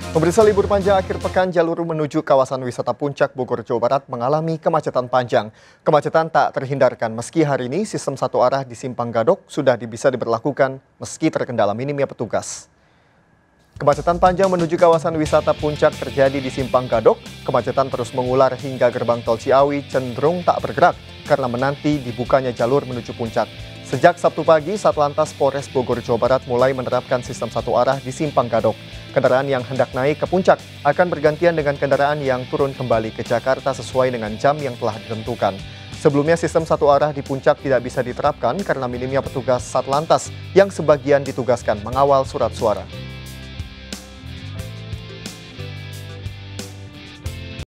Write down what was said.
Pemirsa, libur panjang akhir pekan jalur menuju kawasan wisata Puncak Bogor, Jawa Barat mengalami kemacetan panjang. Kemacetan tak terhindarkan meski hari ini sistem satu arah di Simpang Gadok sudah bisa diberlakukan meski terkendala minimnya petugas. Kemacetan panjang menuju kawasan wisata Puncak terjadi di Simpang Gadok. Kemacetan terus mengular hingga gerbang tol Ciawi cenderung tak bergerak karena menanti dibukanya jalur menuju Puncak. Sejak Sabtu pagi, Satlantas Polres Bogor, Jawa Barat mulai menerapkan sistem satu arah di Simpang Gadok. Kendaraan yang hendak naik ke Puncak akan bergantian dengan kendaraan yang turun kembali ke Jakarta sesuai dengan jam yang telah ditentukan. Sebelumnya sistem satu arah di Puncak tidak bisa diterapkan karena minimnya petugas Satlantas yang sebagian ditugaskan mengawal surat suara.